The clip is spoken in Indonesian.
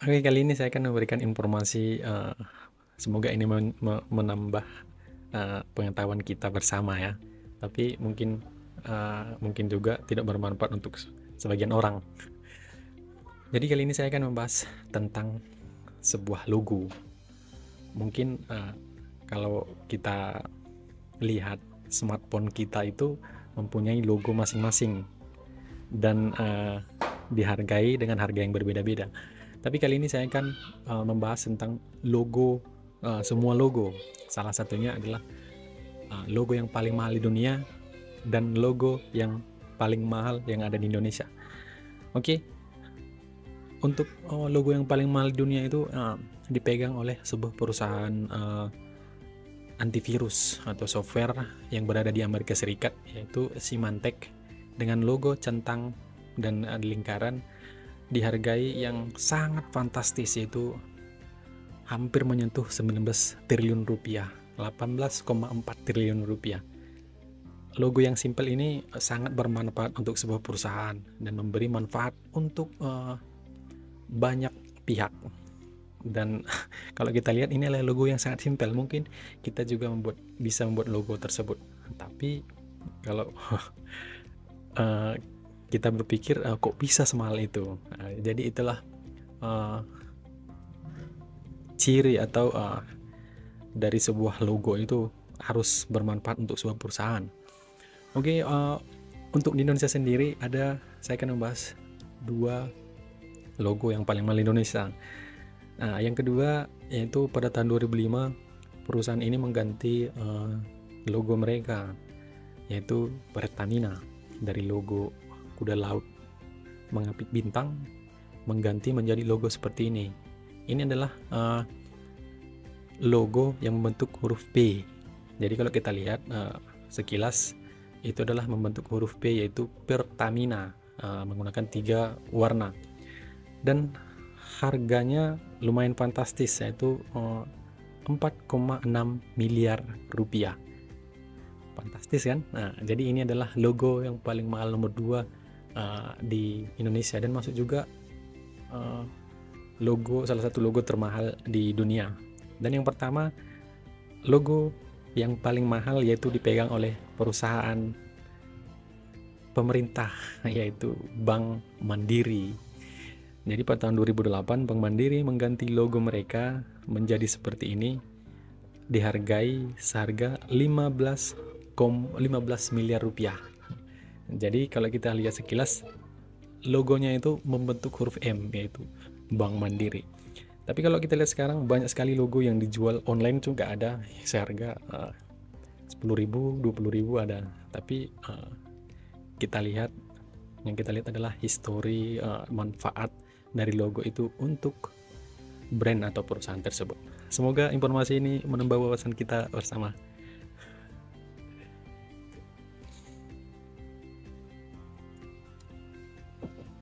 Oke, kali ini saya akan memberikan informasi, semoga ini menambah, pengetahuan kita bersama ya. Tapi mungkin juga tidak bermanfaat untuk sebagian orang. Jadi kali ini saya akan membahas tentang sebuah logo. Mungkin, kalau kita lihat smartphone kita itu mempunyai logo masing-masing dan, dihargai dengan harga yang berbeda-beda. Tapi kali ini saya akan membahas tentang logo, semua logo. Salah satunya adalah logo yang paling mahal di dunia dan logo yang paling mahal yang ada di Indonesia. Oke, untuk logo yang paling mahal di dunia itu dipegang oleh sebuah perusahaan antivirus atau software yang berada di Amerika Serikat, yaitu Symantec, dengan logo centang dan lingkaran dihargai yang sangat fantastis, yaitu hampir menyentuh 19 triliun rupiah, 18,4 triliun rupiah. Logo yang simpel ini sangat bermanfaat untuk sebuah perusahaan dan memberi manfaat untuk banyak pihak. Dan kalau kita lihat ini adalah logo yang sangat simpel, mungkin kita juga bisa membuat logo tersebut. Tapi kalau kita berpikir kok bisa semahal itu. Jadi itulah ciri atau dari sebuah logo itu harus bermanfaat untuk sebuah perusahaan. Oke, untuk di Indonesia sendiri saya akan membahas 2 logo yang paling mahal di Indonesia. Nah, yang kedua yaitu pada tahun 2005 perusahaan ini mengganti logo mereka, yaitu Pertamina, dari logo kuda laut mengapit bintang mengganti menjadi logo seperti ini. Ini adalah logo yang membentuk huruf P. Jadi kalau kita lihat sekilas itu adalah membentuk huruf P, yaitu Pertamina, menggunakan 3 warna. Dan harganya lumayan fantastis, yaitu 4,6 miliar rupiah. Fantastis kan? Nah, jadi ini adalah logo yang paling mahal nomor 2 di Indonesia, dan masuk juga salah satu logo termahal di dunia. Dan yang pertama, logo yang paling mahal yaitu dipegang oleh perusahaan pemerintah, yaitu Bank Mandiri. Jadi pada tahun 2008 Bank Mandiri mengganti logo mereka menjadi seperti ini, dihargai seharga 15 miliar rupiah. Jadi kalau kita lihat sekilas, logonya itu membentuk huruf M, yaitu Bank Mandiri. Tapi kalau kita lihat sekarang banyak sekali logo yang dijual online juga ada seharga 10.000, 20.000 ada. Tapi yang kita lihat adalah histori, manfaat dari logo itu untuk brand atau perusahaan tersebut. Semoga informasi ini menambah wawasan kita bersama.